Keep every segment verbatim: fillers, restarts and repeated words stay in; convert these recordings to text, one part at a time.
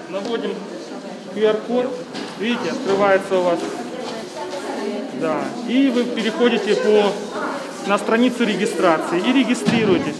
Наводим ку ар-код, видите, открывается у вас, да, и вы переходите по, на страницу регистрации и регистрируетесь.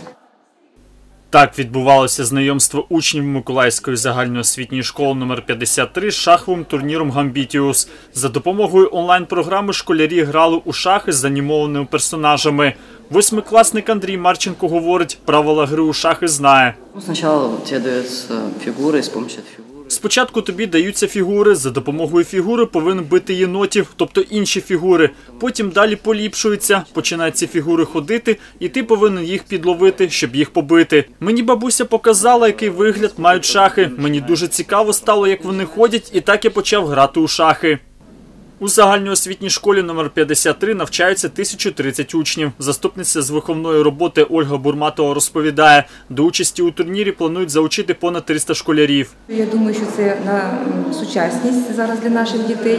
Так відбувалося знайомство учнів Миколаївської загальноосвітньої школи номер п'ятдесят три з шаховим турніром «Гамбітіус». За допомогою онлайн-програми школярі грали у шахи з анімованими персонажами. Восьмикласник Андрій Марченко говорить, правила гри у шахи знає. Спочатку тобі даються фігури, з допомогою фігур. Спочатку тобі даються фігури, за допомогою фігури повинен бити єнотів, тобто інші фігури. Потім далі поліпшуються, починають ці фігури ходити, і ти повинен їх підловити, щоб їх побити. Мені бабуся показала, який вигляд мають шахи. Мені дуже цікаво стало, як вони ходять, і так я почав грати у шахи. У загальноосвітній школі номер п'ятдесят три навчаються тисяча тридцять учнів. Заступниця з виховної роботи Ольга Бурматова розповідає, до участі у турнірі планують залучити понад триста школярів. Я думаю, що це на сучасність зараз для наших дітей.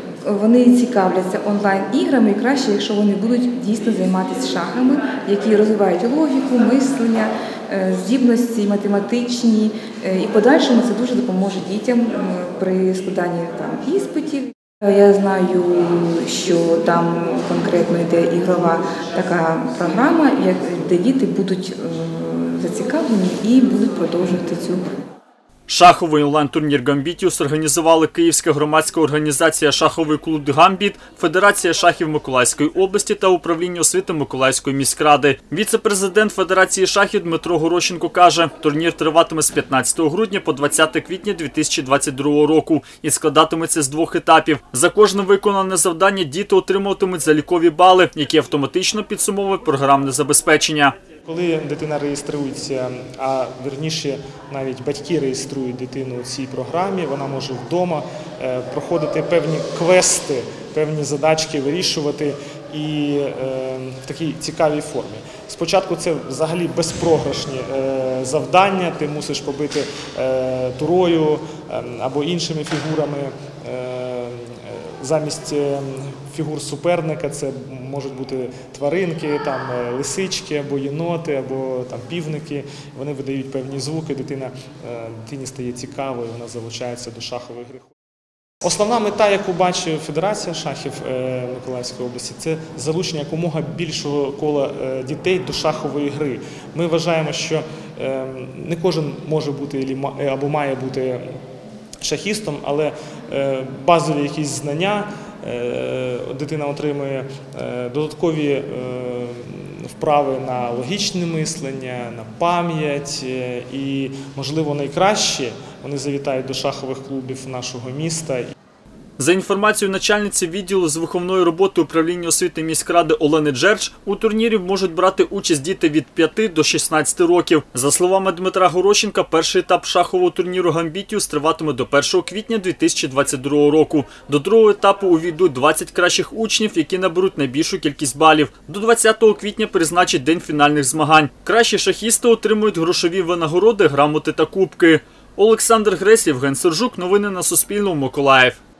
Вони цікавляться онлайн-іграми і краще, якщо вони будуть дійсно займатися шахами, які розвивають логіку, мислення, здібності математичні. І в подальшому це дуже допоможе дітям при складанні там іспитів. Я знаю, що там конкретно йде ігрова така програма, де діти будуть зацікавлені і будуть продовжувати цю гру. Шаховий онлайн-турнір «Гамбітіус» організували Київська громадська організація «Шаховий клуб Гамбіт», Федерація шахів Миколаївської області та управління освіти Миколаївської міськради. Віце-президент Федерації шахів Дмитро Горощенко каже, турнір триватиме з п'ятнадцятого грудня по двадцяте квітня дві тисячі двадцять другого року і складатиметься з двох етапів. За кожне виконане завдання діти отримуватимуть залікові бали, які автоматично підсумовують програмне забезпечення. Коли дитина реєструється, а вірніше навіть батьки реєструють дитину у цій програмі, вона може вдома проходити певні квести, певні задачки вирішувати і в такій цікавій формі. Спочатку це взагалі безпрограшні завдання, ти мусиш побити турою або іншими фігурами. Замість фігур суперника це можуть бути тваринки, там, лисички або єноти, або там, півники. Вони видають певні звуки, дитина, дитині стає цікавою, вона залучається до шахової гри. Основна мета, яку бачить Федерація шахів Миколаївської області, це залучення якомога більшого кола дітей до шахової гри. Ми вважаємо, що не кожен може бути або має бути шахістом, але базові якісь знання дитина отримує, додаткові вправи на логічне мислення, на пам'ять і, можливо, найкраще вони завітають до шахових клубів нашого міста. За інформацією начальниці відділу з виховної роботи управління освіти міськради Олени Джердж, у турнірі можуть брати участь діти від п'яти до шістнадцяти років. За словами Дмитра Горощенка, перший етап шахового турніру «Гамбітіус» триватиме до першого квітня дві тисячі двадцять другого року. До другого етапу увійдуть двадцять кращих учнів, які наберуть найбільшу кількість балів. До двадцятого квітня призначать день фінальних змагань. Кращі шахісти отримують грошові винагороди, грамоти та кубки. Олександр Гресь, Євген Сержук. Новини на Суспільному. Миколаїв.